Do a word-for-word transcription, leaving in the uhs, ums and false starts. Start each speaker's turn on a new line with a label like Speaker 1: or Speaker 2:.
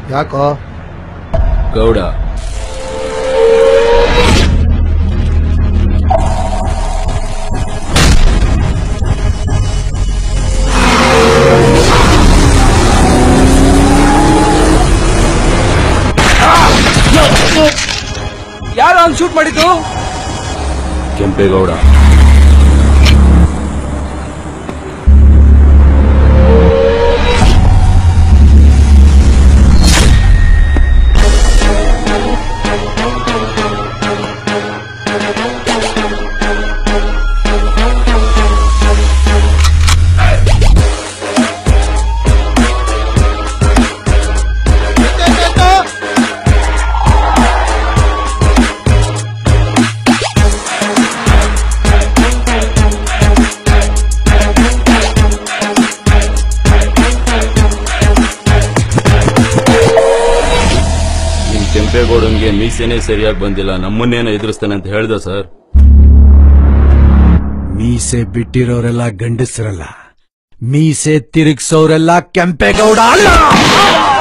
Speaker 1: ಯಾಕೋ
Speaker 2: ಗೌಡ
Speaker 3: ಯಾರು ಹಂಗ್ ಶೂಟ್ ಮಾಡಿದ್ದು?
Speaker 2: ಕೆಂಪೇಗೌಡ. ಕೆಂಪೇಗೌಡಂಗೆ ಮೀಸೆನೇ ಸರಿಯಾಗಿ ಬಂದಿಲ್ಲ, ನಮ್ಮನ್ನೇನ ಎದುರಿಸ್ತಾನೆ ಅಂತ ಹೇಳ್ದ ಸರ್.
Speaker 1: ಮೀಸೆ ಬಿಟ್ಟಿರೋರೆಲ್ಲ ಗಂಡಸರಲ್ಲ, ಮೀಸೆ ತಿರುಗಿಸೋರೆಲ್ಲ ಕೆಂಪೇಗೌಡ ಅಲ್ಲ.